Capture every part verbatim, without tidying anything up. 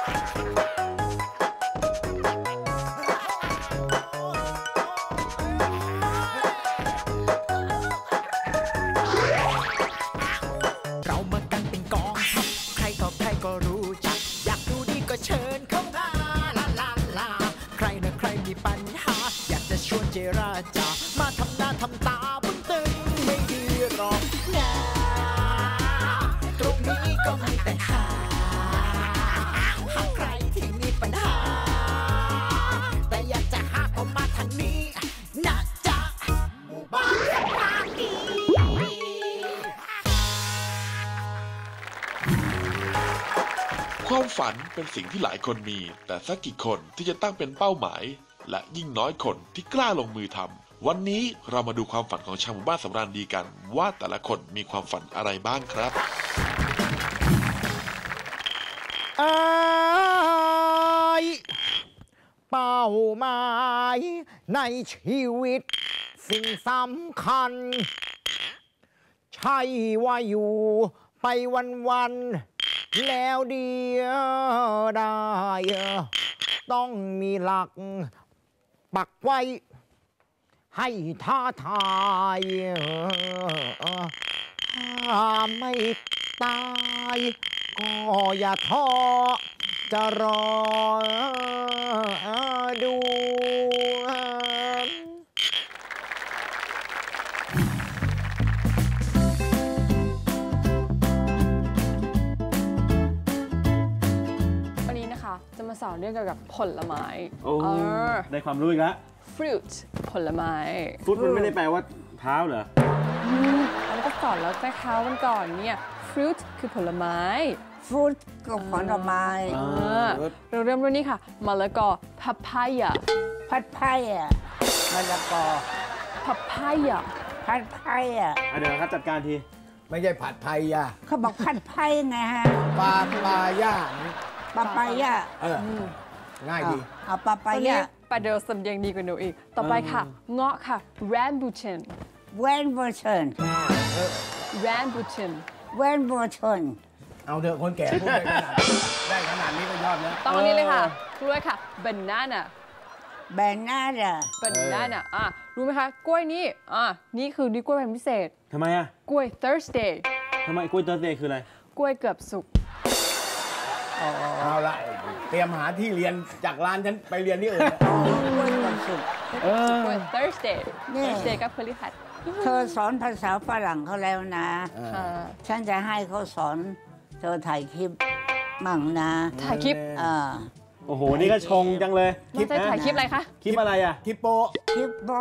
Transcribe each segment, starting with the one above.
ความฝันเป็นสิ่งที่หลายคนมีแต่สักกี่คนที่จะตั้งเป็นเป้าหมายและยิ่งน้อยคนที่กล้าลงมือทำวันนี้เรามาดูความฝันของชาวหมู่บ้านสำราญดีกันว่าแต่ละคนมีความฝันอะไรบ้างครับไอ้เป้าหมายในชีวิตสิ่งสำคัญใช่ว่าอยู่ไปวันๆแล้วเดียวได้ต้องมีหลักปักไว้ให้ท้าทายถ้าไม่ตายก็อย่าท้อจะรอดูจะมาสอนเรื่องเกี่ยวกับผลไม้โอ้ได้ความรู้อีกแล้ว fruit ผลไม้ fruit มันไม่ได้แปลว่าเท้าเหรอแล้วก็สอนแล้วแต่เท้ามันก่อนเนี่ย fruit คือผลไม้ fruit ก็ผลไม้เราเริ่มด้วยนี่ค่ะมะละกอ papaya papaya มะละกอ papaya papaya เดี๋ยวครับจัดการทีไม่ใช่ผัดไทยอ่ะเขาบอกผัดไทยไงฮะปาปายาปาปายาเออง่ายดีเอาปาปายาปาเดลสำเนียงดีกว่าหนูอีกต่อไปค่ะเงาะค่ะ rambutan rambutan rambutan rambutan เอาเถอะคนแก่พูดได้ขนาดได้ขนาดนี้ก็ยอดแล้วตอนนี้เลยค่ะกล้วยค่ะ banana banana banana อ่ะรู้ไหมคะกล้วยนี้อ่ะนี่คือนี่กล้วยเป็นพิเศษทำไมอ่ะกล้วย Thursday ทำไมกล้วย Thursday คืออะไรกล้วยเกือบสุกเอาละเตรียมหาที่เรียนจากร้านฉันไปเรียนที่อื่นกล้วยเกือบสุกกล้วย Thursday Thursday กับพฤหัสเธอสอนภาษาฝรั่งเขาแล้วนะฉันจะให้เขาสอนเธอถ่ายคลิปมั่งนะถ่ายคลิปอ่าโอ้โหนี่ก็ชงจังเลยคลิปถ่ายคลิปอะไรคะคลิปอะไรอ่ะคลิปโปคลิปโป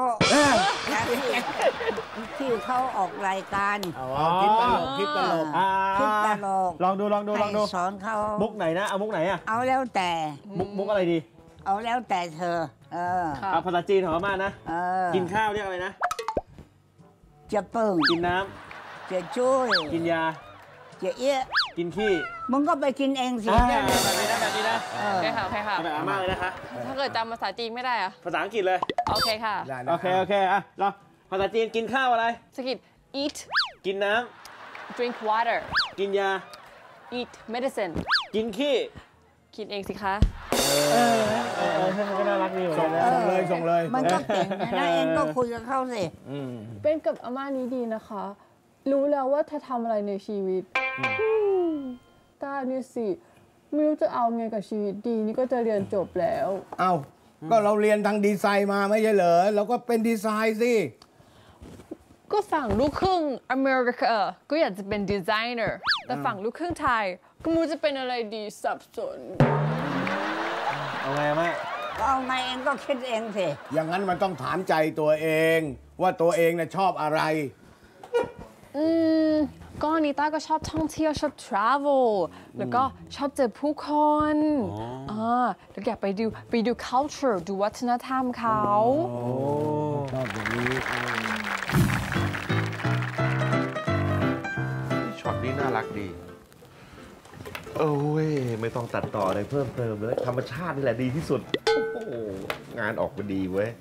ที่เขาออกรายการอ๋อคลิปตลกคลิปตลกคลิปตลกลองดูลองดูลองดูสอนเขามุกไหนนะเอามุกไหนอ่ะเอาแล้วแต่มุกมุกอะไรดีเอาแล้วแต่เธอเออเอาภาษาจีนของอาม่านะกินข้าวเรียกอะไรนะจะเปิ่งกินน้ำจะช่วยกินยาจะเอี้ยกินขี้มึงก็ไปกินเองสิแบบนี้นะแบบนี้นะโอเคค่ะโอเคค่ะแบบอาม่าเลยนะคะถ้าเกิดจำภาษาจีนไม่ได้อะภาษาอังกฤษเลยโอเคค่ะโอเคโอเคอ่ะเราภาษาจีนกินข้าวอะไรสกิด eat กินน้ำ drink water กินยา eat medicine กินขี้กินเองสิคะเออเออใช่มันก็น่ารักดีเหมือนกันส่งเลยส่งเลยมันก็เก่งนะเองก็คุยกับเขาสิเป็นกับอาม่านี้ดีนะคะรู้แล้วว่าเธอทำอะไรในชีวิตตาเนี่ยสิไม่รู้จะเอาไงกับชีวิตดีนี่ก็จะเรียนจบแล้วเอ้าก็เราเรียนทางดีไซน์มาไม่ใช่เหรอเราก็เป็นดีไซน์สิก็ฝั่งลูกครึ่งอเมริกาก็อยากจะเป็นดีไซเนอร์แต่ฝั่งลูกครึ่งไทยก็ไม่รู้จะเป็นอะไรดีสับสนเอาไงแม่ก็เอาไงเองก็คิดเองสิอย่างนั้นมันต้องถามใจตัวเองว่าตัวเองน่ะชอบอะไรอืมก็นิต้าก็ชอบท่องเที่ยวชอบ travel แล้วก็ชอบเจอผู้คนอ่าแล้วอยากไปดูไปดู culture ดูวัฒนธรรมเขาโอ้ชอบอย่างนี้ช็อตนี้น่ารักดีโอ้ยไม่ต้องตัดต่ออะไรเพิ่มเติมเลยธรรมชาตินี่แหละดีที่สุดโอ้โหงานออกมาดีเว้ย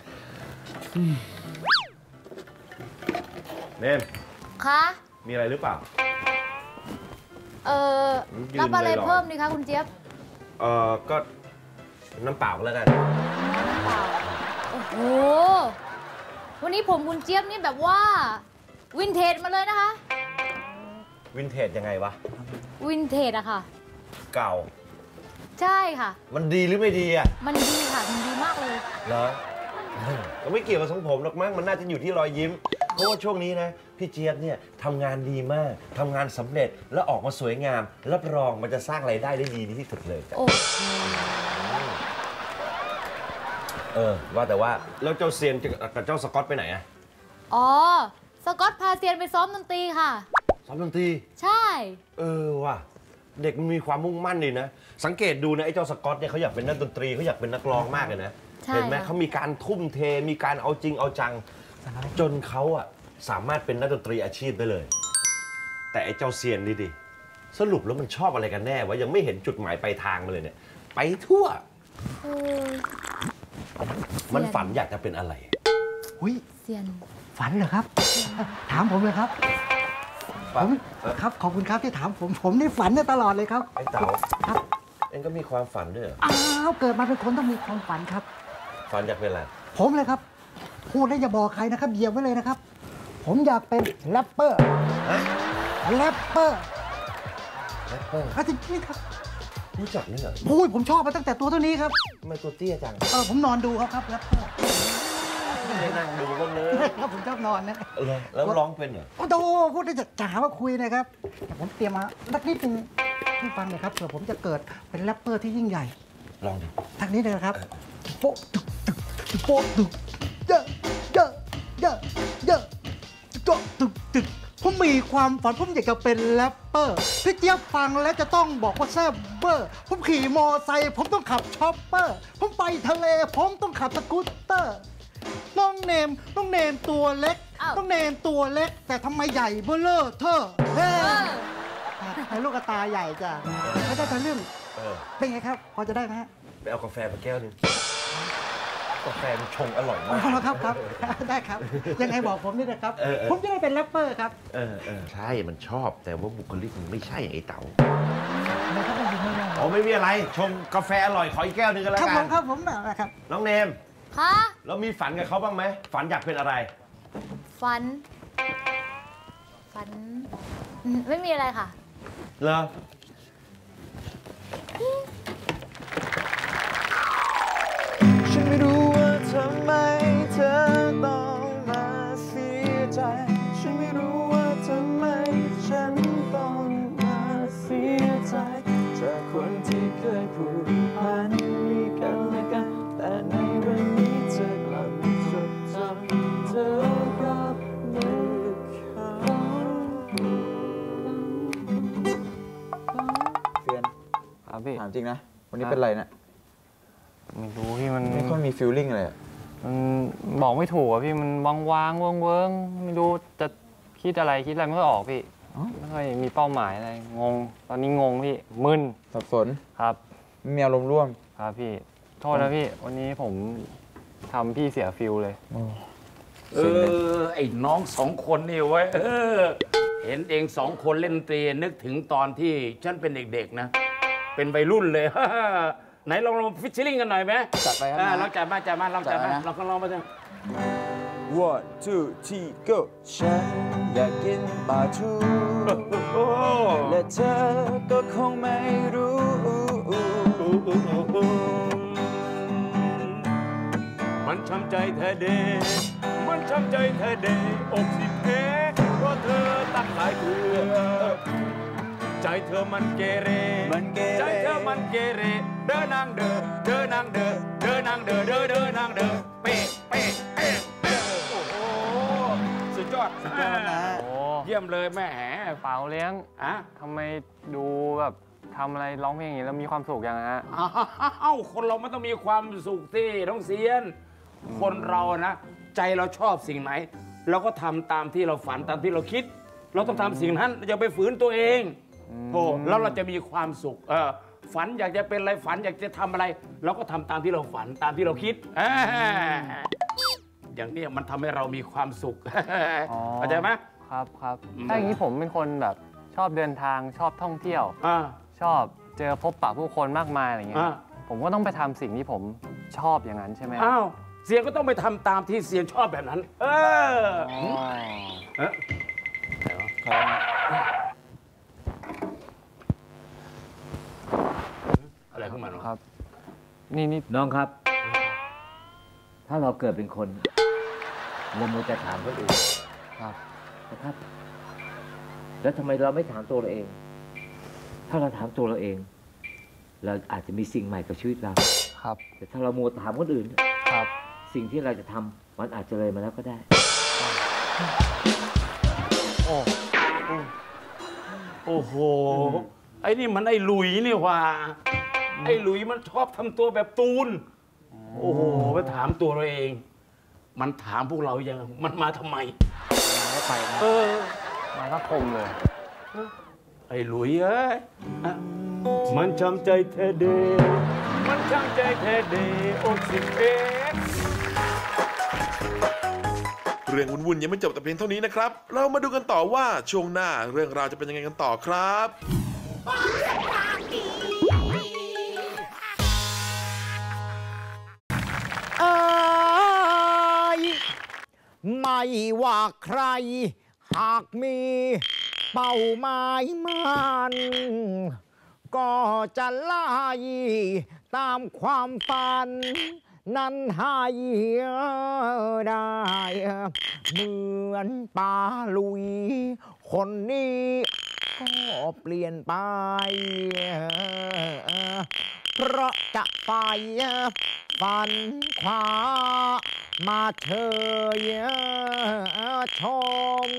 เน่นคะมีอะไรหรือเปล่าเออรับอะไรเพิ่มดีคะคุณเจี๊ยบเออก็น้ำเปล่าก็แล้วกันโอ้โห วันนี้ผมคุณเจี๊ยบนี่แบบว่าวินเทจมาเลยนะคะวินเทจยังไงวะวินเทจอะค่ะเก่าใช่ค่ะมันดีหรือไม่ดีอ่ะมันดีค่ะ มันดีมากเลยเหรอก็ไม่เกี่ยวกับทรงผมหรอกมั้งมันน่าจะอยู่ที่รอยยิ้ม เพราะว่าช่วงนี้นะพี่เจี๊ยบเนี่ยทำงานดีมากทำงานสำเร็จแล้วออกมาสวยงามรับรองมันจะสร้างรายได้ได้ดีที่สุดเลยจ้ะโอ้เออว่าแต่ว่าแล้วเจ้าเซียนกับเจ้าสกอตไปไหนอะอ๋อ สกอตพาเซียนไปซ้อมดนตรีค่ะซ้อมดนตรีใช่เออว่ะเด็กมันมีความมุ่งมั่นดีนะ สังเกตดูนะไอ้เจ้าสกอตเนี่ยเขาอยากเป็นนักดนตรีเขาอยากเป็นนักร้องมากเลยนะใช่เห็นไหมค่ะเขามีการทุ่มเทมีการเอาจริงเอาจัง จนเขาอะสามารถเป็นนักดนตรีอาชีพได้เลย แต่ไอ้เจ้าเซียนนี่ดิสรุปแล้วมันชอบอะไรกันแน่วะยังไม่เห็นจุดหมายปลายทางมาเลยเนี่ยไปทั่วเออมันฝันอยากจะเป็นอะไรอุ้ยเซียนฝันเหรอครับ ถามผมเลยครับฝัผนมครับขอบคุณครับที่ถามผมผมนี่ฝันได้ตลอดเลยครับไอ้เต๋าครับเอ็งก็มีความฝันด้วยเหรออ้าวเกิดมาเป็นคนต้องมีความฝันครับฝันอยากเป็นอะไรผมเลยครับ พูดแล้วอย่าบอกใครนะครับเหยียบไว้เลยนะครับ ผมอยากเป็นแรปเปอร์ฮะแรปเปอร์แรปเปอร์อ่ะจริงๆครับรู้จักนี่เหรอโอ้ยผมชอบมาตั้งแต่ตัวเท่านี้ครับทำไมตัวเตี้ยจังเออผมนอนดูเขาครับแรปเปอร์ไม่ได้นั่งดูบ้างเลยครับผมชอบนอนนะเหรอแล้วร้องเป็นเหรอโอ้โหพูดได้จะจ๋าว่าคุยนะครับแต่ผมเตรียมมาสักนิดนึงให้ฟังหน่อยครับเผื่อผมจะเกิดเป็นแรปเปอร์ที่ยิ่งใหญ่ลองดิทางนี้เลยนะครับโป๊ะตึกตึกโป๊ะตึกเยอะเยอะเยอะเยอะโป๊ะตึกตึกผมมีความฝันผมอยากจะเป็นแรปเปอร์พี่เจี๊ยบฟังแล้วจะต้องบอกว่าแซ่บเบอร์ผมขี่มอไซค์ผมต้องขับช็อปเปอร์ผมไปทะเลผมต้องขับสกูตเตอร์น้องเนมน้องเนมตัวเล็กอ้าวน้องเนมตัวเล็ก แต่ทำไมใหญ่เบ้อเลอเธอเฮ้เออไอ้ลูกกระตาใหญ่จ้ะไม่ได้ทะลึ่งเออเป็นไงครับ พอจะได้ไหมฮะไปเอากาแฟมาแก้วหนึงกาแฟมันชงอร่อยอ๋มากอครับครับ ได้ครับ ยังไงบอกผมด้วยนะครับเออเออผมจะได้เป็นแรปเปอร์ครับเออเออใช่มันชอบแต่ว่าบุคลิกมันไม่ใช่ไอ้เต๋าไม่ครับไม่ไม่ไม่อ๋อไม่มีอะไรชงกาแฟอร่อยขออีกแก้วหนึงก็แล้วครับกัผนมครับผมนะครับน้องเนมคะแล้วมีฝันกับเขาบ้างไหมฝันอยากเป็นอะไรฝัน ฝันอืมไม่มีอะไรค่ะเหรอฉันไม่รู้ว่าทำไมเธอต้องมาเสียใจ ฉันไม่รู้ว่าทำไมฉันต้องมาเสียใจจากคนที่เคยผูกพันมีกันและกัน แต่ในวันนี้เธอกลับจดจำเธอกับนึกเขาเฟียนครับพี่ถามจริงนะ วันนี้เป็นไรนะไม่รู้พี่มันไม่ค่อยมีฟีลลิ่งเลยอะมันบอกไม่ถูกอะพี่มันวางวางเวิงเวิงไม่รู้จะคิดอะไรคิดอะไรไม่ค่อยออกพี่ไม่ค่อยมีเป้าหมายอะไรงง ตอนนี้งงพี่มึนสับสนครับไม่มีอารมณ์ร่วมครับพี่โทษนะพี่วันนี้ผมทำพี่เสียฟิลเลยเออ ไอ้น้องสองคนนี่เว้ยเออ เห็นเองสองคนเล่นดนตรีนึกถึงตอนที่ฉันเป็นเด็กๆนะ เป็นวัยรุ่นเลย ไหนลองลองฟิชชิ่งกันหน่อยไหมจัดไปครับอ่านะลองจัดมาจัดมาลองจัดมาจัดนะลองก็ลองมาสิ one two three go ฉันอยากกินปลาทูโอ้และเธอก็คงไม่รู้มันช้ำใจเธอเดมันช้ำใจเธอเดอกสิเพเพราะเธอตั้งหลายเครือใจเธอมันเกเรมันเกเรใจเธอมันเกเร เดินนางเดินเดินนางเดินเดินนางเดินเดินเดินนางเดินเป๊ะเป๊ะเป๊ะเป๊ะโอ้โหสุดยอดสุดยอดนะโอ้เยี่ยมเลยแม่แหมเปล่าเลี้ยงอ่ะทำไมดูแบบทำอะไรร้องเพลงอย่างนี้แล้วมีความสุขอย่างฮะอ้าวคนเรามันต้องมีความสุขที่ต้องเสียน คนเรานะ ใจเราชอบสิ่งไหน เราก็ทำตามที่เราฝันตามที่เราคิด เราต้องทำสิ่งนั้นอย่าไปฝืนตัวเองโอ้แล้วเราจะมีความสุขเออฝันอยากจะเป็นอะไรฝันอยากจะทำอะไร เราก็ทำตามที่เราฝันตามที่เราคิดอ่าอย่างนี้มันทำให้เรามีความสุขอ๋อเข้าใจไหมครับครับอืมถ้าอย่างนี้ผมเป็นคนแบบชอบเดินทางชอบท่องเที่ยวอ่าชอบเจอพบปะผู้คนมากมายอะไรเงี้ยอ่าผมก็ต้องไปทำสิ่งที่ผมชอบอย่างนั้นใช่ไหมอ้าวเสียงก็ต้องไปทำตามที่เสียงชอบแบบนั้น เอออ๋อเอ๊ะ อะไรขึ้นมาเนาะครับ นี่นี่น้องครับ ถ้าเราเกิดเป็นคนเรามัวจะถามคนอื่นครับนะครับ แล้วทำไมเราไม่ถามตัวเราเอง ถ้าเราถามตัวเราเอง เราอาจจะมีสิ่งใหม่กับชีวิตเราครับแต่ถ้าเรามัวถามคนอื่นครับสิ่งที่เราจะทำมันอาจจะเลยมาแล้วก็ได้โอ้โอ้โห ไอ้นี่มันไอ้หลุยนี่หว่า ไอ้หลุยมันชอบทำตัวแบบตูน โอ้โห ไปถามตัวเราเอง มันถามพวกเรายัง มันมาทำไมมาไปเออมาก็คมเลยไอ้หลุยเอ้ยอ่ะมันจำใจแท้เดมันจำใจแท้เดโอ้สิเอ็กเรื่องวุ่นๆยังไม่จบแต่เพียงเท่านี้นะครับ เรามาดูกันต่อว่าช่วงหน้าเรื่องราวจะเป็นยังไงกันต่อครับเอ้ยไม่ว่าใคร หากมีเป้าหมายมันก็จะไล่ตามความฝัน นั้นให้ได้เหมือนปลาลุย คนนี้ก็เปลี่ยนไป เพราะจะไปฝันขวามาเชยชม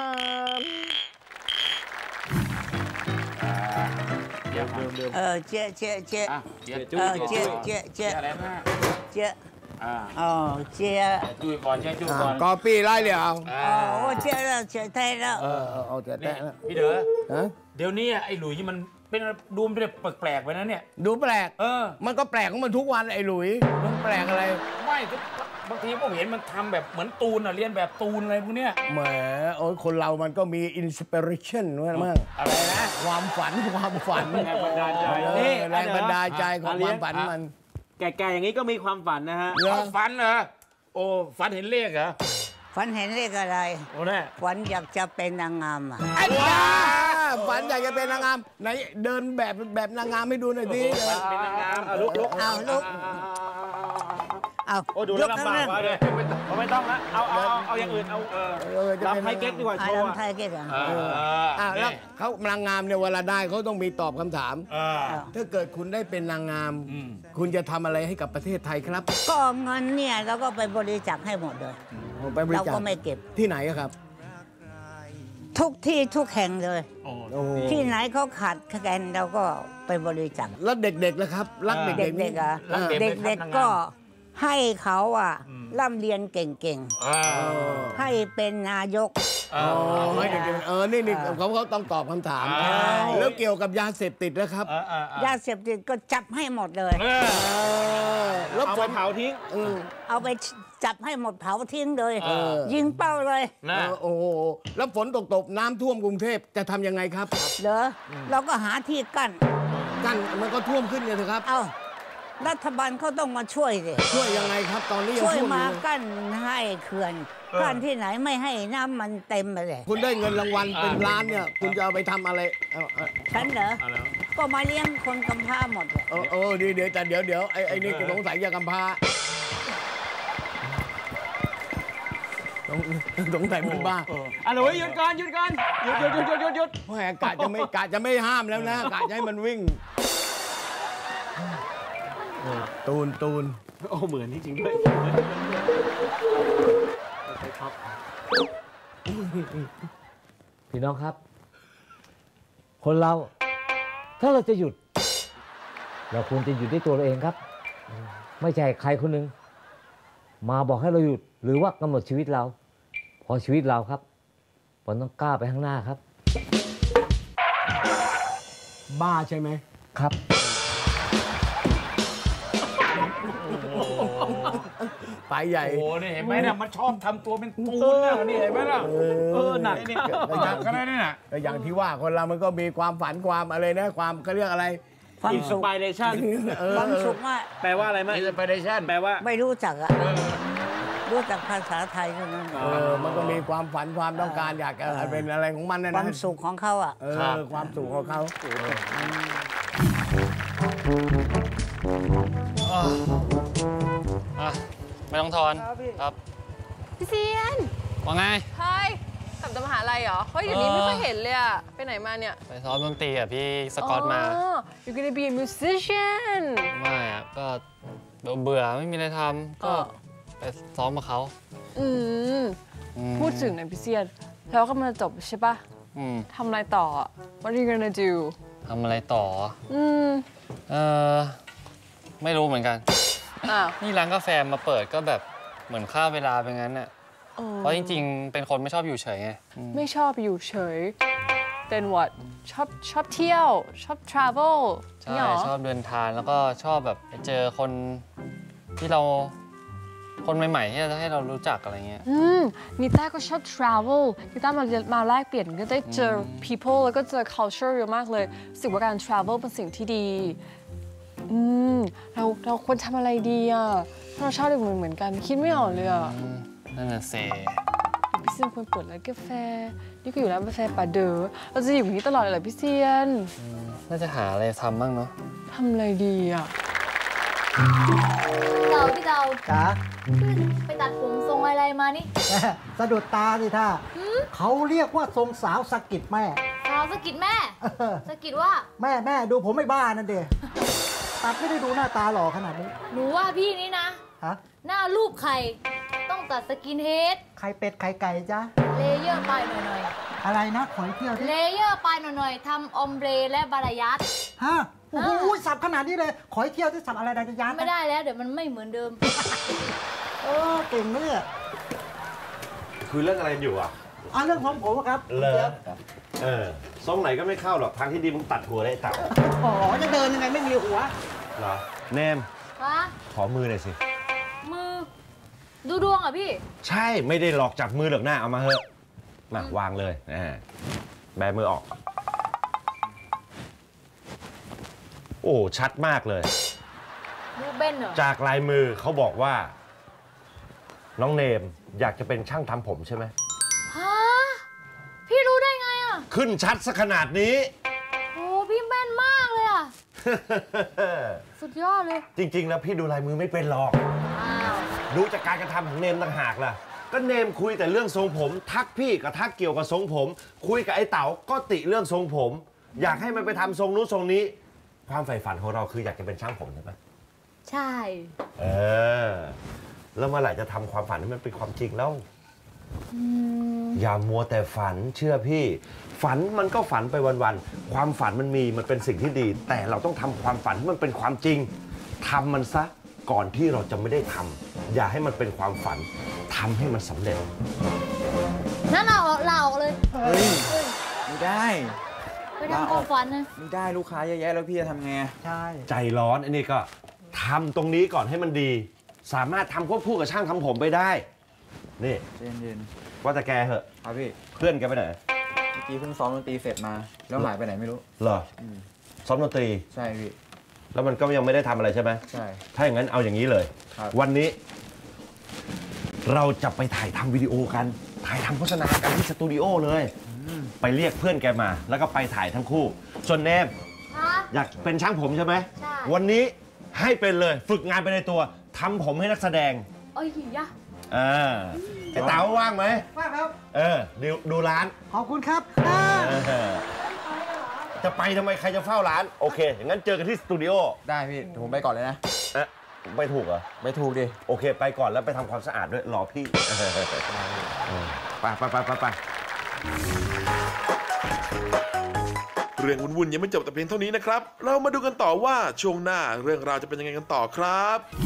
เดี๋ยวเดี๋ยวเออเจ๊เจ๊เจ๊อ่ะเดี๋ยวจุ้เอย อเจ๊เจ๊เจ๊อะไรนะเจ๊อ่าอ๋อเจ๊จุ้ยก่อนเจ๊จุ้ยก่อนกอปี้ไล่เลยเอาอ่าอ๋อเจ๊แล้วเจ๊ไทยแล้วเออเอาแต่นี่แต่พี่เด๋อฮะเดี๋ยวนี้ไอ้หลุยมันเป็นดูมันเป็นแปลกๆไปนะเนี่ยดูแปลกเออมันก็แปลกของมันทุกวันไอ้หลุยมันแปลกอะไรไม่บางทีผมเห็นมันทำแบบเหมือนตูนอ่ะเรียนแบบตูนอะไรพวกเนี้ยแหมโอ้ยคนเรามันก็มีอินสปิเรชันด้วยมั้งอะไรนะความฝันความฝันแรงบันดาลใจเออนี่แรงบันดาลใจของความฝันมันแก่ๆอย่างนี้ก็มีความฝันนะฮะเหรอฝันเหรอโอ้ฝันเห็นเลขเหรอฝันเห็นเลขอะไรโอ้แน่ฝันอยากจะเป็นนางงามอ่ะไอ้ยาฝันอยากจะเป็นนางงามไหนเดินแบบแบบนางงามให้ดูหน่อยดิฝันเป็นนางงามเอาลุกลุกเอาลูกเอาโอ้ดูแล้วลำบากว่ะเลยเอาไม่ต้องละเอาเอาเอาเอาอย่างอื่นเอาเออเออจะเป็นลำไทยเก๊กดีกว่าอาโชว์รำอะไทยเก็บอ่ะเอออ้าวแล้วเขานางงามเนี่ยเวลาได้เขาต้องมีตอบคำถามเออถ้าเกิดคุณได้เป็นนางงาม คุณจะทำอะไรให้กับประเทศไทยครับก็เงินเนี่ยเราก็ไปบริจาคให้หมดเลยไปบริเราจาคก็ไม่เก็บที่ไหนอะครับทุกที่ทุกแห่งเลยโอ้ที่ไหนเขาขาดแคลนเราก็ไปบริจาคแล้วเด็กๆนะครับ รักเด็กๆเด็นี่กๆอ่ะอ่าเด็กๆก็ให้เขาอ่ะร่ำเรียนเก่งๆ ให้เป็นนายกอ๋อให้เด็กๆเออนี่นี่เขาเขาต้องตอบคำถามใช่แล้วเกี่ยวกับยาเสพติดนะครับเออเออเออยาเสพติดก็จับให้หมดเลยเออเออแล้วเอาฝไปนเผาทิ้งเออเอาไปจับให้หมดเผาทิ้งเลยเออยิงเป้าเลยนะเออโอ้โหแล้วฝนตกตกน้ำท่วมกรุงเทพจะทำยังไงครับเหรอเราก็หาที่กั้นกั้นมันก็ท่วมขึ้นไงเถอะครับเอ้ารัฐบาลเขาต้องมาช่วยสิช่วยยังไงครับ ตอนนี้ยังช่วยท่วมอมายู่เลยกั้นให้เขื่อนกั้นที่ไหนไม่ให้น้ำมันเต็มไปเลยคุณได้เงินรางวัลเป็นล้านเนี่ย คุณจะเอาไปทำอะไรเอาเอาฉันเหรอก็มาเลี้ยงคนกำพร้าหมดเลยเออเออเดี๋ยวเดี๋ยวแต่เดี๋ยวเดี๋ยวไอ้ไอ้นี่สงสัยยากำพร้าสงสงสัยมันบ้าอ่ะหลุยหยุดก่อนหยุดก่อนหยุดหยุดหยุดหยุดหยุดหยุดแหมกะจะไม่กะจะไม่ห้ามแล้วนะกะจะให้มันวิ่งเออตูนตูนโอ้เหมือนจริงๆด้วยพี่น้องครับ คนเรา ถ้าเราจะหยุด เราควรจะหยุดด้วยตัวเราเองครับ ไม่ใช่ใครคนหนึ่งมาบอกให้เราหยุด หรือว่ากำหนดชีวิตเราเพอชีวิตเราครับมันต้องก้าวไปข้างหน้าครับบ้าใช่ไหมครับไปใหญ่โอ้โหนี่เห็นไหมน่ะมันชอบทำตัวเป็นตูนน่ะนี่เห็นไหมน่ะเออหนักนี่หนักก็ได้นี่น่ะก็อย่างที่ว่าคนเรามันก็มีความฝันความอะไรนะ ความเขาเรียกอะไรความสุข inspiration ความสุขอะแปลว่าอะไรมั้ย inspiration แปลว่าไม่รู้จักอะรู้จักภาษาไทยเท่านั้นเออมันก็มีความฝันความต้องการอยากจะเป็นอะไรของมันนะความสุขของเขาอะเออความสุขของเขาอ่ะไม่ต้องทอนครับพี่เซียนว่าไงเฮ้ยกลับจากมหาลัยเหรอเฮ้ยเดี๋ยวนี้ไม่ค่อยเห็นเลยอะไปไหนมาเนี่ยไปซ้อมดนตรีอ่ะพี่สกอตมาอ๋อ you're gonna be a musician ไม่อ่ะก็เบื่อๆไม่มีอะไรทำก็ไปซ้อมกับเขาอืมอืมพูดถึงหน่อยพี่เซียนแล้วก็มันจบใช่ปะอืมทำอะไรต่ออะ What are you gonna do ทำอะไรต่ออืมเออไม่รู้เหมือนกันอ้าวนี่ร้านกาแฟมาเปิดก็แบบเหมือนฆ่าเวลาไปงั้นน่ะอ๋อเพราะจริงๆ เป็นคนไม่ชอบอยู่เฉยไงอืมไม่ชอบอยู่เฉย เป็น what ชอบชอบเที่ยวชอบ travel ใช่นี่หรอชอบเดินทางแล้วก็ชอบแบบไปเจอคนที่เราคนใหม่ๆที่จะให้เรารู้จักอะไรเงี้ยอืมนิต้าก็ชอบ travel นิต้ามามาแลกเปลี่ยนก็ได้เจอ people แล้วก็เจอ culture เยอะมากเลยรู้สึกว่าการ travel เป็นสิ่งที่ดีอืมเราเราควรทำอะไรดีอ่ะเราชอบเหมือนเหมือนกันคิดไม่ออกเลยอ่ะอืมนั่นน่ะเซพี่เซียนควรเปิดร้านกาแฟนี่ก็อยู่ร้านกาแฟป่าเดอเราจะอยู่อย่างนี้ตลอดเลยเหรอพี่เซียนน่าจะหาอะไรทำบ้างเนาะทำอะไรดีอ่ะพี่เดาพี่เดาจ๋าไปตัดผมทรงอะไรมานี่สะดุดตาสิท่าเขาเรียกว่าทรงสาวสะกิดแม่สาวสะกิดแม่สะกิดว่าแม่แม่ดูผมไม่บ้านั่นเดียตัดไม่ได้ดูหน้าตาหล่อขนาดนี้หนูว่าพี่นี่นะฮะหน้ารูปไข่ต้องตัดสกินเฮดไข่เป็ดไข่ไก่จ้าเลเยอร์ไปหน่อยอะไรนะขออีกเที่ยวๆดิเลเยอร์ไปหน่อยๆทำอมเบรและบารายัดฮะโอ้โหสับขนาดนี้เลย ขออีกเที่ยวที่สับอะไรดันยานไม่ได้แล้วเดี๋ยวมันไม่เหมือนเดิมเออเก่งนะเนี่ยคุยเรื่องอะไรอยู่อ่ะอ่ะเรื่องของผมอะครับเลอเออทรงไหนก็ไม่เข้าหรอกทางที่ดีมึงตัดหัวได้เต่าอ๋อจะเดินยังไงไม่มีหัวเหรอเนมฮะขอมือหน่อยสิมือ ดูดวงอ่ะพี่ใช่ไม่ได้หลอกจับมือหรอกหน้าเอามาเถอะมาวางเลยอ่าแบมือออก โอ้ชัดมากเลยมือเบนเหรอจากลายมือเขาบอกว่า น้องเนมอยากจะเป็นช่างทำผมใช่ไหมฮะ พี่รู้ได้ไงอ่ะขึ้นชัดสักขนาดนี้โอ้พี่แม่นมากเลยอ่ะ สุดยอดเลยจริง ๆ แล้วพี่ดูลายมือไม่เป็นหรอกอ้าวดูจากการกระทำของเนมต่างหากล่ะ ก็เนมคุยแต่เรื่องทรงผม ทักพี่ก็ทักเกี่ยวกับทรงผม คุยกับไอ้เต๋าก็ติเรื่องทรงผม อยากให้มันไปทำทรงนู้นทรงนี้ ความใฝ่ฝันของเราคืออยากจะเป็นช่างผมใช่ไหมใช่เออ แล้วเมื่อไหร่จะทำความฝันให้มันเป็นความจริงแล้ว อย่ามัวแต่ฝันเชื่อพี่ ฝันมันก็ฝันไปวันๆความฝันมันมีมันเป็นสิ่งที่ดี แต่เราต้องทำความฝันให้มันเป็นความจริงทำมันซะก่อนที่เราจะไม่ได้ทำอย่าให้มันเป็นความฝันทำให้มันสำเร็จนั่นเอาลาออกเลยเฮ้ย ไม่ได้ไปทำความฝันนะไม่ได้ลูกค้าเยอะแยะแล้วพี่จะทำไงใช่ใจร้อนอันนี้ก็ทำตรงนี้ก่อนให้มันดี สามารถทำควบคู่กับช่างทำผมไปได้ นี่เย็นเย็นว่าแต่แกเหอะๆครับพี่เพื่อนแกไปไหนเมื่อกี้เพิ่งซ้อมดนตรีเสร็จมา แล้วหายไปไหนไม่รู้เหรอซ้อมดนตรีใช่พี่แล้วมันก็ยังไม่ได้ทำอะไรใช่ไหมใช่ถ้าอย่างนั้นเอาอย่างนี้เลยครับวันนี้ เราจะไปถ่ายทำวิดีโอกัน ถ่ายทำโฆษณากันที่สตูดิโอเลย ไปเรียกเพื่อนแกมา แล้วก็ไปถ่ายทั้งคู่ ส่วนเนมฮะอยากเป็นช่างผมใช่ไหมใช่วันนี้ให้เป็นเลย ฝึกงานไปในตัวทำผมให้นักแสดงเอ้ยยะอ่าไอ้เต๋าว่างไหมว่าครับเออดูดูร้านขอบคุณครับอ่าเออจะไปทำไมใครจะเฝ้าร้าน โอเค อย่างนั้นเจอกันที่สตูดิโอได้พี่เดี๋ยวผมไปก่อนเลยนะเอ๊ะไม่ถูกเหรอไม่ถูกดิโอเค ไปก่อนแล้วไปทำความสะอาดด้วย รอพี่ ไปไปไปไปไปเรื่องวุ่นๆยังไม่จบแต่เพียงเท่านี้นะครับ เรามาดูกันต่อว่าช่วงหน้าเรื่องราวจะเป็นยังไงกันต่อครับ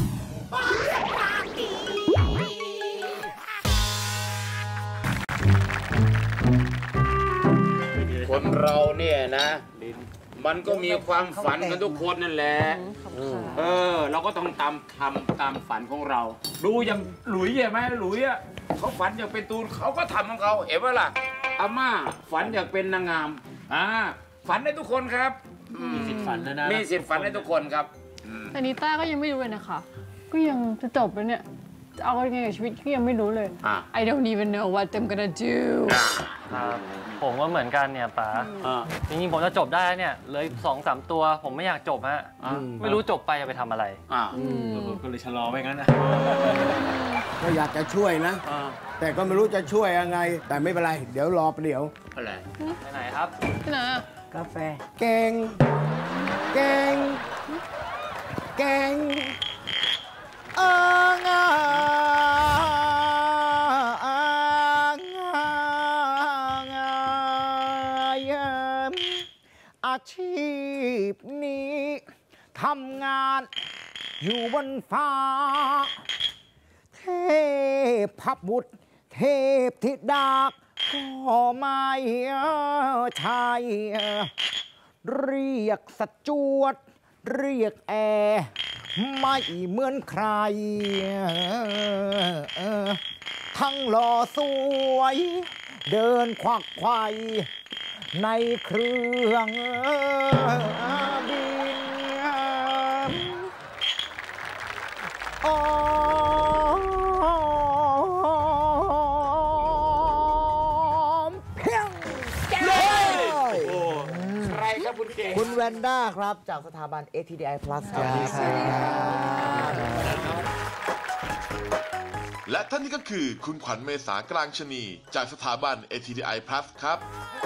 คนเราเนี่ยนะ มันก็มีความฝันกันทุกคนนั่นแหละ เออ เราก็ต้องตามทำตามฝันของเรา ดูอย่างหลุยใช่ไหมหลุยอ่ะเขาฝันอยากเป็นตูนเขาก็ทำของเขาเห็นไหมล่ะอาม่าฝันอยากเป็นนางงามอ่าฝันได้ทุกคนครับมีสิทธิ์ฝันนะนะมีสิทธิ์ฝันให้ทุกคนครับแต่นิต้าก็ยังไม่รู้เลยนะคะก็ยังจะจบแล้วเนี่ยจะเอายังไงกับชีวิตก็ยังไม่รู้เลย I don't even know what I'm gonna do ครับผมก็เหมือนกันเนี่ยป๋าจริงๆผมจะจบได้เนี่ยเลยสองสามตัวผมไม่อยากจบฮะไม่รู้จบไปจะไปทำอะไรก็เลยชะลอไว้งั้นนะก็อยากจะช่วยนะแต่ก็ไม่รู้จะช่วยยังไงแต่ไม่เป็นไรเดี๋ยวรอเดี๋ยวอะไรไปไหนครับที่ไหนกาแฟแกงแกงแกงเอิงอ่างอาชีพนี้ทำงานอยู่บนฟ้าเทพบุตรเทพธิดาก็ไม่ใช่เรียกสจวดเรียกแอร์ไม่เหมือนใครทั้งหล่อสวยเดินควักไขว่ในเครื่องบินอ๋อเพียงแก้วใครครับคุณเก่งคุณแวนด้าครับจากสถาบัน เอ ที ดี ไอ Plus ครับและท่านนี้ก็คือคุณขวัญเมษากลางชนีจากสถาบัน เอ ที ดี ไอ Plus ครับ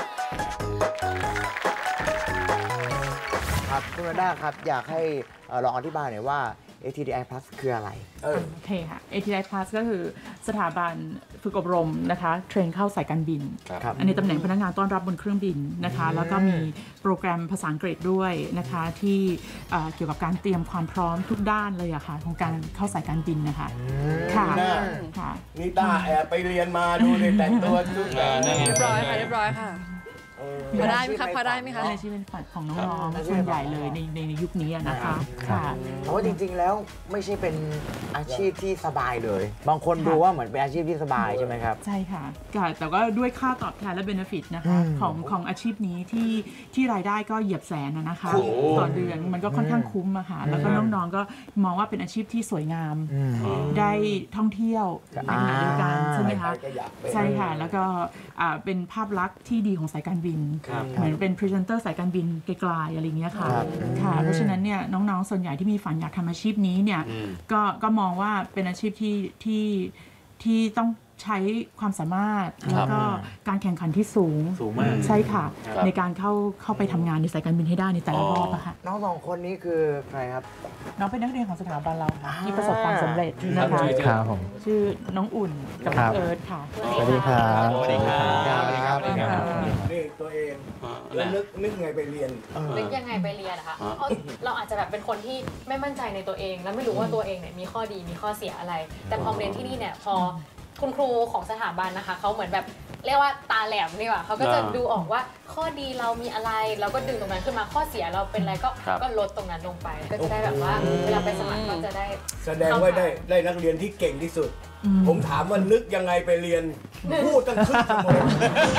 ครับคุณแวนด้าครับอยากให้ลองอธิบายหน่อยว่า เอ ที ดี ไอ Plus คืออะไรโอเคค่ะ เอ ที ดี ไอ Plus ก็คือสถาบันฝึกอบรมนะคะเทรนเข้าสายการบินอันนี้ตำแหน่งพนักงานต้อนรับบนเครื่องบินนะคะแล้วก็มีโปรแกรมภาษาอังกฤษด้วยนะคะที่เกี่ยวกับการเตรียมความพร้อมทุกด้านเลยอะค่ะของการเข้าสายการบินนะคะค่ะค่ะนี่ตาแอบไปเรียนมาดูเลยแต่งตัวชุดเรียบร้อยค่ะเรียบร้อยค่ะพอได้ไหมคะพอได้ไหมคะในชีวิตของน้องๆส่วนใหญ่เลยในในยุคนี้นะคะค่ะเพราะว่าจริงๆแล้วไม่ใช่เป็นอาชีพที่สบายเลยบางคนดูว่าเหมือนเป็นอาชีพที่สบายใช่ไหมครับใช่ค่ะแต่ว่าด้วยค่าตอบแทนและเบนฟิตนะคะของของอาชีพนี้ที่ที่รายได้ก็เหยียบแสนนะคะต่อเดือนมันก็ค่อนข้างคุ้มอะค่ะแล้วก็น้องๆก็มองว่าเป็นอาชีพที่สวยงามได้ท่องเที่ยวในขณะเดียวกันใช่ไหมคะใช่ค่ะแล้วก็เป็นภาพลักษณ์ที่ดีของสายการบินเหมือนเป็นพรีเซนเตอร์สายการบินไกลๆอะไรเงี้ยค่ะค่ะเพราะฉะนั้นเนี่ยน้องๆส่วนใหญ่ที่มีฝันอยากทำอาชีพนี้เนี่ยก็ก็มองว่าเป็นอาชีพที่ที่ที่ต้องใช้ความสามารถแล้วก็การแข่งขันที่สูงสูงมากใช่ค่ะในการเข้าเข้าไปทำงานในสายการบินให้ได้ในแต่ละรอบอะค่ะน้องสองคนนี้คือใครครับน้องเป็นนักเรียนของสถาบันเราค่ะที่ประสบความสำเร็จนะคะครับผมชื่อน้องอุ่นกับน้องเอิร์ธค่ะสวัสดีครับสวัสดีครับสวัสดีครับนี่ตัวเองแล้วนึกนึกไงไปเรียนนึกยังไงไปเรียนนะคะเราอาจจะแบบเป็นคนที่ไม่มั่นใจในตัวเองแล้วไม่รู้ว่าตัวเองเนี่ยมีข้อดีมีข้อเสียอะไรแต่พอเรียนที่นี่เนี่ยพอคุณครูของสถาบันนะคะเขาเหมือนแบบเรียกว่าตาแหลมนี่หว่าเขาก็จะดูออกว่าข้อดีเรามีอะไรเราก็ดึงตรงนั้นขึ้นมาข้อเสียเราเป็นอะไรก็ก็ลดตรงนั้นลงไปก็จะได้แบบว่าเวลาไปสมัครก็จะได้แสดงว่าได้ได้นักเรียนที่เก่งที่สุดผมถามว่านึกยังไงไปเรียนพูดตั้งครึ่งชั่วโมง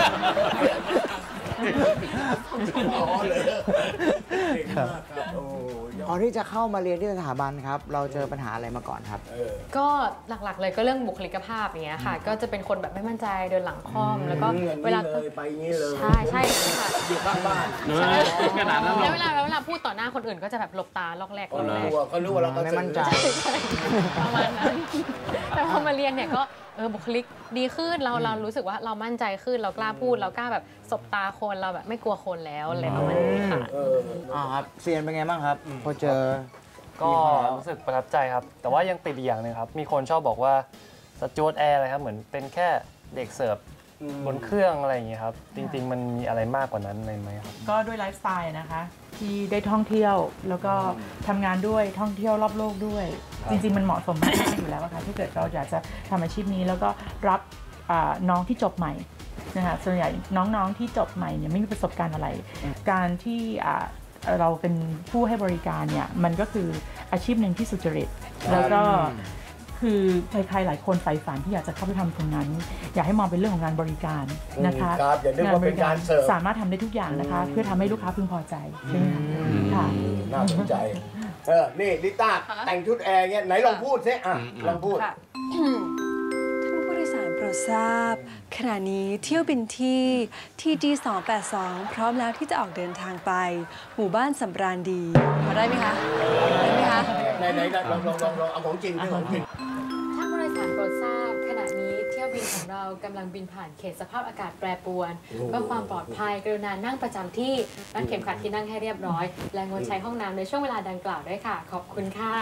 อ๋อเลยเก่งมากครับโอ้ตอนที่จะเข้ามาเรียนที่สถาบันครับเราเจอปัญหาอะไรมาก่อนครับก็หลักๆเลยก็เรื่องบุคลิกภาพอย่างเงี้ยค่ะก็จะเป็นคนแบบไม่มั่นใจเดินหลังค่อมแล้วก็เวลาไปงี้เลยใช่ใช่ค่ะอยู่ข้างบ้านขนาดนั้นแล้วเวลาเวลาพูดต่อหน้าคนอื่นก็จะแบบหลบตาล็อกแรกล็อกแรกเขารู้ว่าเราไม่มั่นใจประมาณนั้นแต่พอมาเรียนเนี่ยก็เออบุคลิกดีขึ้นเราเรารู้สึกว่าเรามั่นใจขึ้นเรากล้าพูดเรากล้าแบบสบตาคนเราแบบไม่กลัวคนแล้วอะไรประมาณนี้ค่ะอ๋อครับเซียนเป็นไงบ้างครับพอเจอก็รู้สึกประทับใจครับแต่ว่ายังติดอีกอย่างนึงครับมีคนชอบบอกว่าสจ๊วตแอร์อะไรครับเหมือนเป็นแค่เด็กเสิร์ฟบนเครื่องอะไรอย่างเงี้ยครับจริงๆมันมีอะไรมากกว่านั้นเลยไหมครับก็ด้วยไลฟ์สไตล์นะคะที่ได้ท่องเที่ยวแล้วก็ทำงานด้วยท่องเที่ยวรอบโลกด้วยจริงๆมันเหมาะสมมากอยู่แล้วค่ะถ้าเกิดเราอยากจะทำอาชีพนี้แล้วก็รับน้องที่จบใหม่นะคะส่วนใหญ่น้องๆที่จบใหม่เนี่ยไม่มีประสบการณ์อะไรการที่เราเป็นผู้ให้บริการเนี่ยมันก็คืออาชีพหนึ่งที่สุจริตแล้วก็คือใครๆหลายคนใฝ่ฝันที่อยากจะเข้าไปทำตรงนั้น อยากให้มองเป็นเรื่องของงานบริการนะคะครับอย่านึกว่าเป็นการเสิร์ฟสามารถทำได้ทุกอย่างนะคะ เพื่อทำให้ลูกค้าพึงพอใจใช่ไหมคะค่ะน่าสนใจเออนี่ลิต้าแต่งชุดแอร์เงี้ยไหนลองพูดซิอ่ะลองพูดท่านผู้โดยสารโปรดทราบขณะนี้เที่ยวบินที่ ที จี สองแปดสอง พร้อมแล้วที่จะออกเดินทางไปหมู่บ้านสำราญดีพอได้ไหมคะได้ไหมคะไหนไหนลองลองลองลองเอาของจริงที่ของจริงท่านผู้โดยสารโปรดทราบขณะนี้เที่ยวบินของเรากำลังบินผ่านเขตสภาพอากาศแปรปรวนเพื่อความปลอดภัยกรุณานั่งประจำที่รัดเข็มขัดที่นั่งให้เรียบร้อยและงดใช้ห้องน้ำในช่วงเวลาดังกล่าวด้วยค่ะขอบคุณค่ะ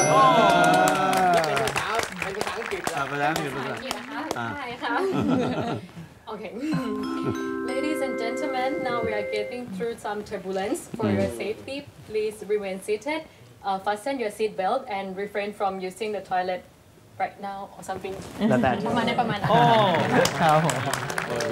เป็นภาษาเป็นภาษาอังกฤษไปแล้วมีภาภาษาษาอังกฤษนะคะใช่ค่ะ Okay. Ladies and gentlemen, now we are getting through some turbulence. For your safety, please remain seated. Uh, fasten your seat belt and refrain from using the toilet right now or something. ประมาณนั้นประมาณนั้นครับผมโอเค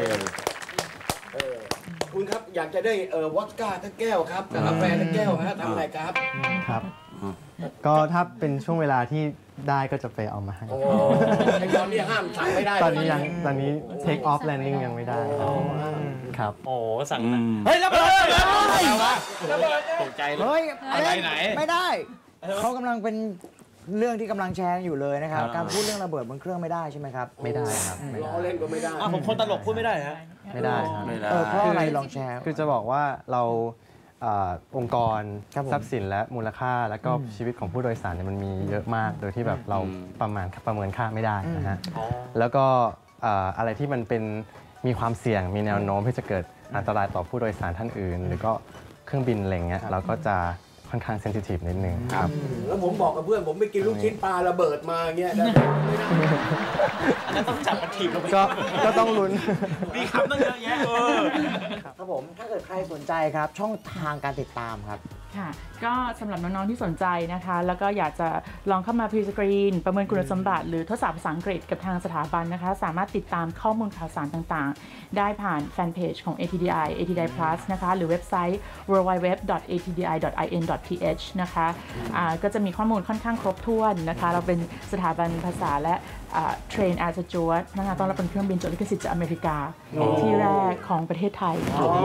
คุณครับอยากจะได้เอ่อวอดก้าทั้งแก้วครับกับกาแฟทั้งแก้วฮะทำไงครับครับ ก็ถ้าเป็นช่วงเวลาที่ได้ก็จะไปเอามาให้โอ้ไอ้ตอนนี้ห้ามสั่งไม่ได้ตอนนี้ยังตอนนี้ take off landing ยังไม่ได้ครับโอ้สั่งเฮ้ยระเบิดระเบิดตกใจเลเฮ้ยยอะไรไหนไม่ได้เขากำลังเป็นเรื่องที่กำลังแชร์อยู่เลยนะครับการพูดเรื่องระเบิดบนเครื่องไม่ได้ใช่ไหมครับไม่ได้ครับล้อเล่นก็ไม่ได้ผมคนตลกพูดไม่ได้ฮะไม่ได้ครับเออเพราะอะไรลองแชร์คือจะบอกว่าเราเอ่อองค์กรครับผมทรัพย์สินและมูลค่าแล้วก็ชีวิตของผู้โดยสารเนี่ยมันมีเยอะมาก โดยที่แบบเราประมาณประเมินค่าไม่ได้นะฮะแล้วก็เอ่ออะไรที่มันเป็นมีความเสี่ยงมีแนวโน้มที่จะเกิดอันตรายต่อผู้โดยสารท่านอื่น หรือก็เครื่องบินอะไรเงี้ยเราก็จะค่อนข้างเซนซิทีฟนิดนึงครับแล้วผมบอกกับเพื่อนผมไปกินลูกชิ้นปลาระเบิดมาเงี้ยได้ไม่ได้อันนั้นต้องจับกระถิ่นลงไปก็ก็ต้องลุ้นมีคำตั้งเยอะแยะเออครับผมถ้าเกิดใครสนใจครับช่องทางการติดตามครับค่ะก็สำหรับน้องๆที่สนใจนะคะแล้วก็อยากจะลองเข้ามาพรีสกรีนประเมินคุณสมบัติหรือทดสอบภาษาอังกฤษกับทางสถาบันนะคะสามารถติดตามข้อมูลข่าวสารต่างๆได้ผ่านแฟนเพจของ เอ ที ดี ไอ เอ ที ดี ไอ Plus นะคะหรือเว็บไซต์ ดับเบิลยู ดับเบิลยู ดับเบิลยู ดอท เอ ที ดี ไอ ดอท ไอ เอ็น ดอท ที เอช นะคะอ่าก็จะมีข้อมูลค่อนข้างครบถ้วนนะคะเราเป็นสถาบันภาษาและเทรนแอร์สจวตนะคะต้องรับเป็นเครื่องบินจดลิขสิทธิ์จากอเมริกาที่แรกของประเทศไทย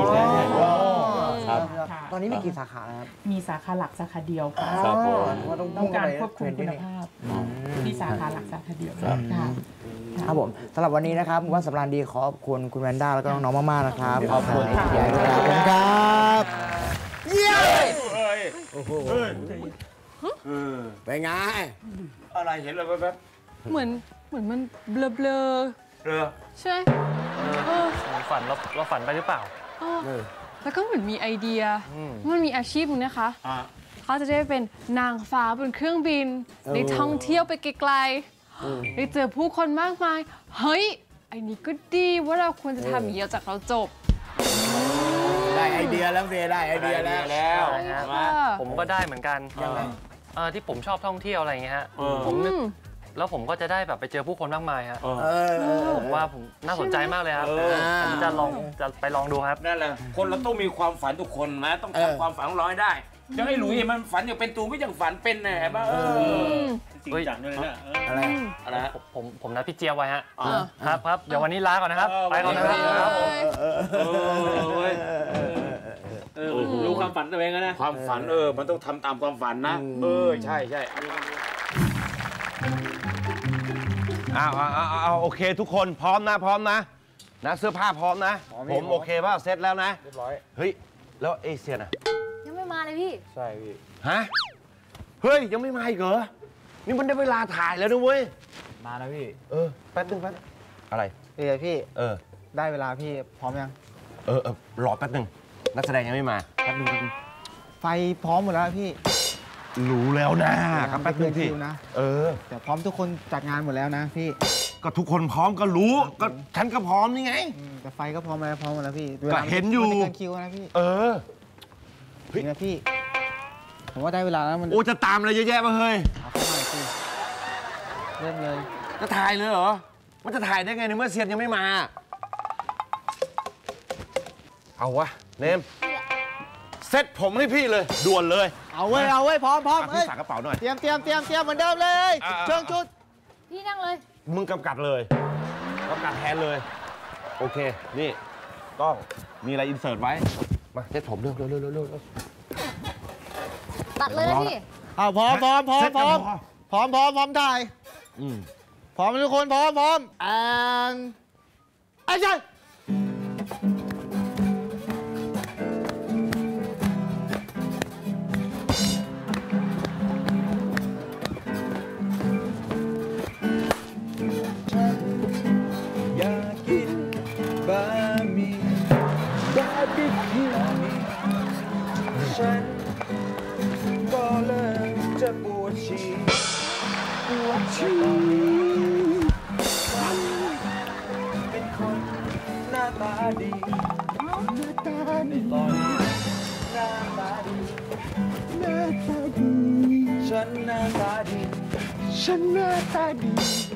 ตอนนี้มีกี่สาขาครับมีสาขาหลักสาขาเดียวค่ะครับผมต้องการควบคุมคุณภาพที่สาขาหลักสาขาเดียวค่ะครับผมสำหรับวันนี้นะครับผมว่าสำราญดีขอบคุณคุณแวนด้าแล้วก็น้องๆมากๆนะครับขอบคุณขอบคุณครับเย้โอ้โหเป็นไงอะไรเห็นเลยแป๊บเหมือนเหมือนมันเบลอๆเรือๆใช่ไหมเออฝันเราเราฝันไปหรือเปล่าเออแล้วก็เหมือนมีไอเดียมันมีอาชีพหนึงนะคะเขาจะได้เป็นนางฟ้าบนเครื่องบินได้ท่องเที่ยวไปไกลๆได้เจอผู้คนมากมายเฮ้ยไอ้นี้ก็ดีว่าเราควรจะทำอย่างนี้จากเราจบได้ไอเดียแล้วเฟได้ไอเดียแล้วแล้วค่ะผมก็ได้เหมือนกันเอ่อที่ผมชอบท่องเที่ยวอะไรอย่างเงี้ยฮะผมนึกแล้วผมก็จะได้แบบไปเจอผู้คนมากมายฮะผมว่าผมน่าสนใจมากเลยครับผมจะลองจะไปลองดูครับนั่นแหละคนเราต้องมีความฝันทุกคนนะต้องทำความฝันของเราให้ได้จะให้หลุยมันฝันอย่างเป็นตูไม่อย่างฝันเป็นนะเห็นป่ะเออจริงจังด้วยนะอะไรอะไรผมผมผมนัดพี่เจี๊ยบไว้ฮะครับครับเดี๋ยววันนี้ลาก่อนนะครับไปก่อนนะครับครับผมเออรู้ความฝันตัวเองนะความฝันเออมันต้องทำตามความฝันนะเออใช่ใช่อ้าวอ้าวอ้าวโอเคทุกคนพร้อมนะพร้อมนะนะเสื้อผ้าพร้อมนะผมโอเคป่ะเสร็จแล้วนะเรียบร้อยเฮ้ยแล้วเอเชียน่ะยังไม่มาเลยพี่ใช่พี่ฮะเฮ้ยยังไม่มาอีกเหรอนี่มันได้เวลาถ่ายแล้วนะเว้ยมาแล้วพี่เออแป๊บนึงแป๊บนึงอะไรเอ้ยพี่เออได้เวลาพี่พร้อมยังเออเออรอแป๊บนึงนักแสดงยังไม่มาแป๊บนึงแป๊บนึงไฟพร้อมหมดแล้วพี่รู้แล้วนะครับแป๊บนึงพี่คิวนะเออแต่พร้อมทุกคนจัดงานหมดแล้วนะพี่ก็ทุกคนพร้อมก็รู้ก็ฉันก็พร้อมนี่ไงแต่ไฟก็พร้อมแล้วพร้อมหมดแล้วพี่ก็เห็นอยู่ไม่ได้เกินคิวนะพี่เออจริงนะพี่ ผมว่าได้เวลาแล้วมันโอ้จะตามอะไรเยอะแยะมาเฮ้ยเอาเข้ามาสิเริ่มเลยจะถ่ายเลยเหรอมันจะถ่ายได้ไงในเมื่อเซียนยังไม่มา เอาวะเนมเซ็ตผมให้พี่เลยด่วนเลยเอาเว้ยเอาเว้ยพร้อมพร้อมพี่ฝากกระเป๋าหน่อยเตรียมเตรียมเตรียมเตรียมเหมือนเดิมเลยอ่าเชิงชุดพี่นั่งเลยมึงกำกับเลยกำกับแทนเลย โอเค นี่ต้องมีอะไรอินเสิร์ตไว้ มาเซ็ตผมเร็วเร็วเร็วเร็วเร็วตัดเลยนะพี่อ้าวพร้อมพร้อมพร้อมพร้อมพร้อมพร้อมพร้อมถ่ายอืมพร้อมทุกคนพร้อมพร้อมแอนไอ้ใช่อยากกินบะหมี่บาร์บีคิวฉันก็เริ่มจะปวดฉี่ปวดฉี่ฉันเป็นคนหน้าตาดีหน้าตาดีตอนนี้หน้าตาดีหน้าตาดีฉันหน้าตาดีฉันหน้าตาดี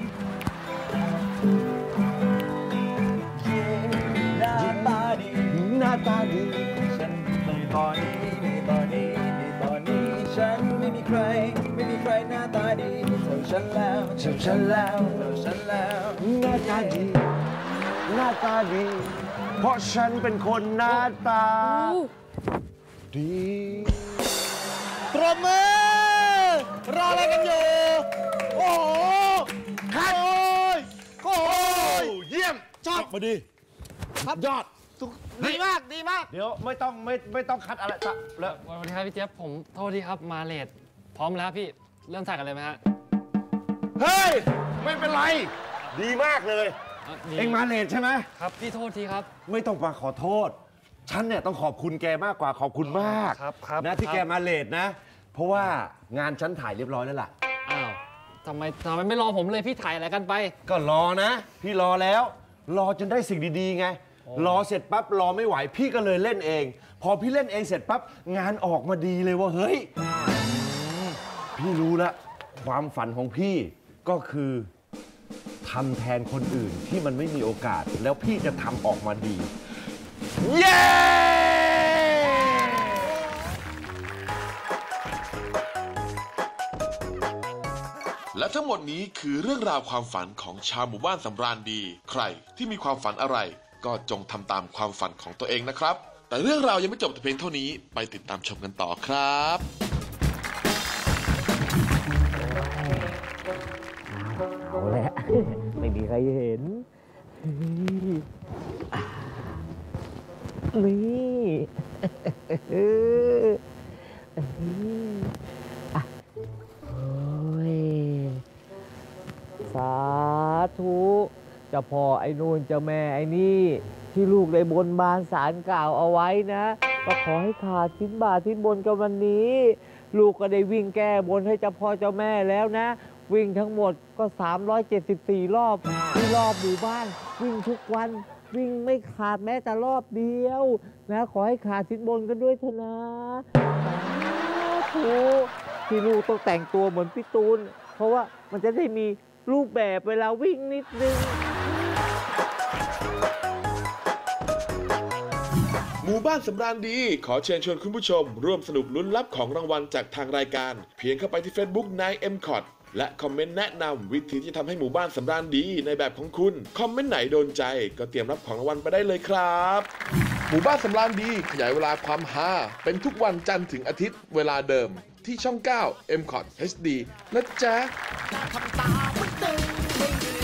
หน้าตาดีหน้าตาดีฉันในตอนนี้ในตอนนี้ในตอนนี้ฉันไม่มีใครไม่มีใครหน้าตาดีเท่าฉันแล้วเท่าฉันแล้วเท่าฉันแล้วหน้าตาดีหน้าตาดีเพราะฉันเป็นคนหน้าตาดีปรบมือรออะไรกันอยู่โอ้โหคัดโอ้ยโอ้ยเยี่ยมชอบมาดีครับยอดดีมากดีมากเดี๋ยวไม่ต้องไม่ไม่ต้องคัดอะไรซะแล้วสวัสดีครับพี่เจี๊ยบผมโทษทีครับมาเลทพร้อมแล้วพี่เริ่มถ่ายกันเลยไหมฮะเฮ้ย ไม่เป็นไร ดีมากเลยดีเอ็งมาเลทใช่ไหมครับพี่โทษทีครับไม่ต้องมาขอโทษ ฉันเนี่ยต้องขอบคุณแกมากกว่าขอบคุณมากครับครับนะที่ครับแกมาเลทนะ เพราะว่างานฉันถ่ายเรียบร้อยแล้วล่ะอ้าวทำไมทำไมไม่รอผมเลยพี่ถ่ายอะไรกันไปก็รอนะ พี่รอแล้ว รอจนได้สิ่งดีๆไง รอเสร็จปั๊บรอไม่ไหว พี่ก็เลยเล่นเอง พอพี่เล่นเองเสร็จปั๊บงานออกมาดีเลยว่าเฮ้ยพี่รู้ละความฝันของพี่ก็คือทำแทนคนอื่นที่มันไม่มีโอกาส แล้วพี่จะทำออกมาดี เย้และทั้งหมดนี้คือเรื่องราวความฝันของชาวหมู่บ้านสำราญดี ใครที่มีความฝันอะไรก็จงทำตามความฝันของตัวเองนะครับ แต่เรื่องราวยังไม่จบแต่เพียงเท่านี้ไปติดตามชมกันต่อครับเอาละ ไม่มีใครเห็น นี่อ่ะโอ้ยสาธุเจ้าพ่อไอ้นู่นเจ้าแม่ไอ้นี่ ที่ลูกได้บนบานสารกล่าวเอาไว้นะก็ขอให้ขาดทิ้นบาททิ้นบนกันวันนี้ ลูกก็ได้วิ่งแก้บนให้เจ้าพ่อเจ้าแม่แล้วนะ วิ่งทั้งหมดก็สามร้อยเจ็ดสิบสี่รอบที่รอบหมู่บ้านวิ่งทุกวันวิ่งไม่ขาดแม้แต่รอบเดียวนะขอให้ขาดทิ้นบนกันด้วยเถอะนะสาธุที่ลูกต้องแต่งตัวเหมือนพี่ตูนเพราะว่ามันจะได้มีรูปแบบเวลาวิ่งนิดนึงหมู่บ้านสำราญดีขอเชิญชวนคุณผู้ชม ร่วมสนุกลุ้นรับของรางวัลจากทางรายการ เพียงเข้าไปที่ Facebook นาย เอ็ม คอท และคอมเมนต์แนะนำวิธีที่ทำให้หมู่บ้านสำราญดีในแบบของคุณ คอมเมนต์ไหนโดนใจก็เตรียมรับของรางวัลไปได้เลยครับ หมู่บ้านสำราญดีขยายเวลาความฮาเป็นทุกวันจันทร์ถึงอาทิตย์เวลาเดิมที่ช่อง เก้า เอ็ม คอท เอช ดี นะจ๊ะทำตามันตึง